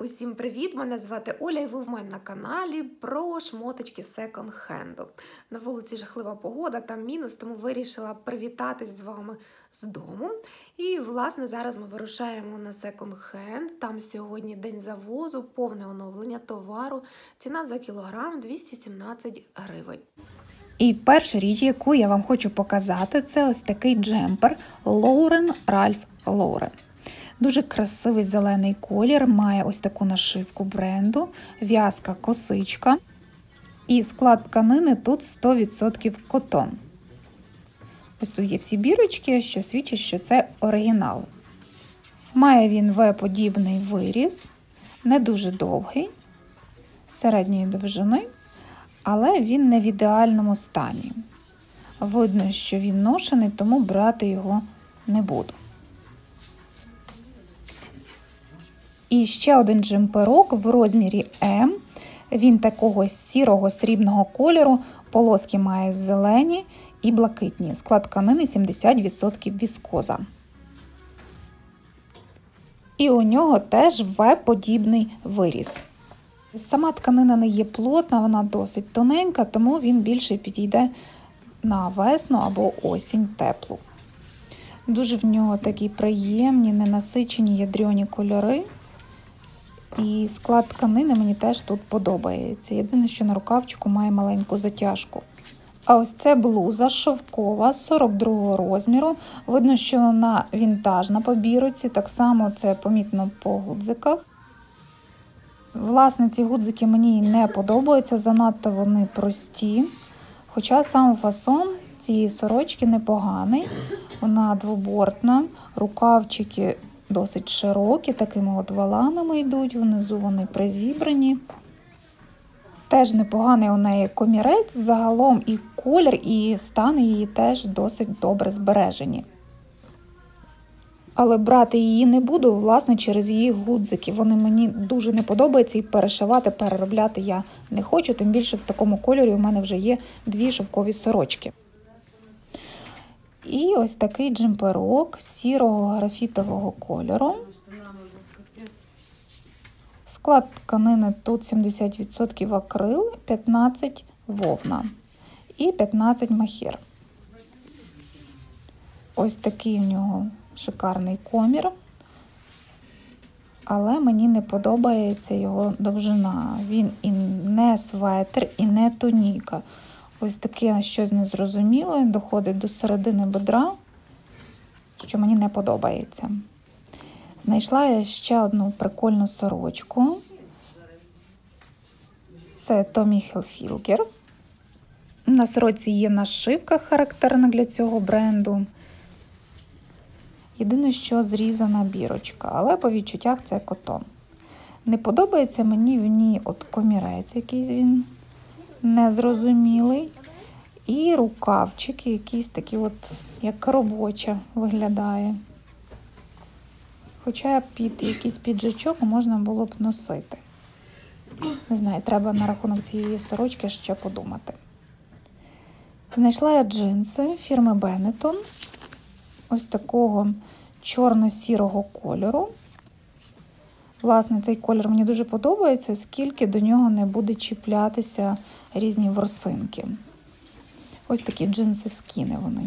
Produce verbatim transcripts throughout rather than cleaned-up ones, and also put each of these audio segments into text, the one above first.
Усім привіт! Мене звати Оля і ви в мене на каналі про шмоточки секонд-хенду. На вулиці жахлива погода, там мінус, тому вирішила привітатись з вами з дому. І, власне, зараз ми вирушаємо на секонд-хенд. Там сьогодні день завозу, повне оновлення товару. Ціна за кілограм двісті сімнадцять гривень. І перша річ, яку я вам хочу показати, це ось такий джемпер Lauren Ralph Lauren. Дуже красивий зелений колір, має ось таку нашивку бренду, в'язка косичка. І склад тканини тут сто відсотків котон. Ось тут є всі бірочки, що свідчать, що це оригінал. Має він В-подібний виріз, не дуже довгий, середньої довжини, але він не в ідеальному стані. Видно, що він ношений, тому брати його не буду. І ще один джемперок в розмірі М. Він такого сірого срібного кольору, полоски має зелені і блакитні. Склад тканини сімдесят відсотків віскоза. І у нього теж В-подібний виріз. Сама тканина не є плотна, вона досить тоненька, тому він більше підійде на весну або осінь теплу. Дуже в нього такі приємні, ненасичені ядрені кольори. І склад тканини мені теж тут подобається. Єдине, що на рукавчику має маленьку затяжку. А ось це блуза шовкова сорок другого розміру. Видно, що вона вінтажна по біроці, так само це помітно по гудзиках. Власне, ці гудзики мені не подобаються, занадто вони прості. Хоча сам фасон цієї сорочки непоганий. Вона двобортна, рукавчики досить широкі, такими от валанами йдуть, внизу вони призібрані. Теж непоганий у неї комірець, загалом і колір, і стан її теж досить добре збережені. Але брати її не буду, власне, через її гудзики. Вони мені дуже не подобаються і перешивати, переробляти я не хочу, тим більше в такому кольорі у мене вже є дві шовкові сорочки. І ось такий джемперок сірого графітового кольору. Склад тканини тут сімдесят відсотків акрил, п'ятнадцять відсотків вовна і п'ятнадцять відсотків махер. Ось такий у нього шикарний комір, але мені не подобається його довжина. Він і не светр, і не туніка. Ось таке щось незрозуміле, доходить до середини бедра, що мені не подобається. Знайшла я ще одну прикольну сорочку. Це Tommy Hilfiger. На сорочці є нашивка, характерна для цього бренду. Єдине, що зрізана бірочка, але по відчуттях це котон. Не подобається мені в ній от комірець, якийсь він незрозумілий. І рукавчики якісь такі от, як робоча виглядає. Хоча під якийсь піджачок можна було б носити. Не знаю, треба на рахунок цієї сорочки ще подумати. Знайшла я джинси фірми Benetton. Ось такого чорно-сірого кольору. Власне, цей колір мені дуже подобається, оскільки до нього не буде чіплятися різні ворсинки. Ось такі джинси скіни вони.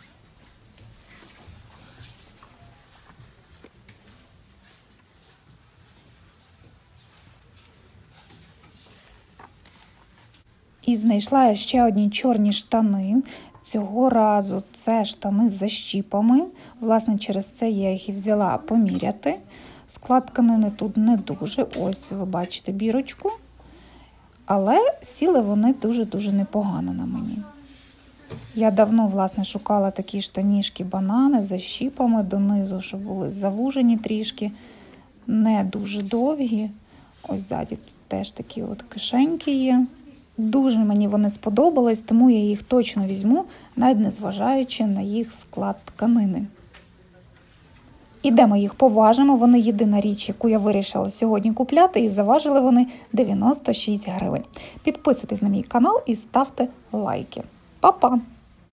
І знайшла я ще одні чорні штани. Цього разу це штани з защіпами. Власне, через це я їх і взяла поміряти. Склад тканини тут не дуже. Ось ви бачите бірочку. Але сіли вони дуже-дуже непогано на мені. Я давно, власне, шукала такі штанішки банани з защіпами донизу, щоб були завужені трішки, не дуже довгі. Ось ззаді тут теж такі от кишеньки є. Дуже мені вони сподобались, тому я їх точно візьму, навіть не зважаючи на їх склад тканини. Ідемо їх поважимо, вони єдина річ, яку я вирішила сьогодні купляти, і заважили вони дев'яносто шість гривень. Підписуйтесь на мій канал і ставте лайки. Па-па!